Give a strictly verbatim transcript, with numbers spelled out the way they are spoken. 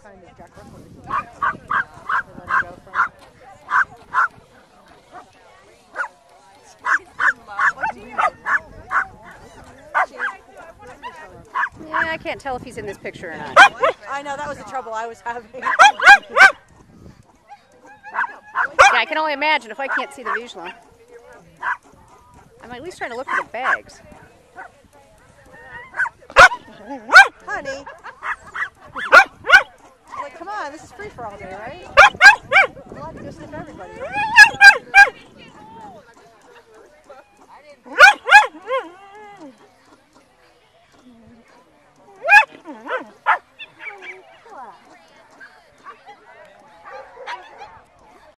kind of Jack Russell. They let him go from. Yeah, I can't tell if he's in this picture or not. I know, that was the trouble I was having. Yeah, I can only imagine if I can't see the visual. I'm at least trying to look for the bags. Honey. Like, come on, this is free for all day, right? We'll have to go sniff everybody, right?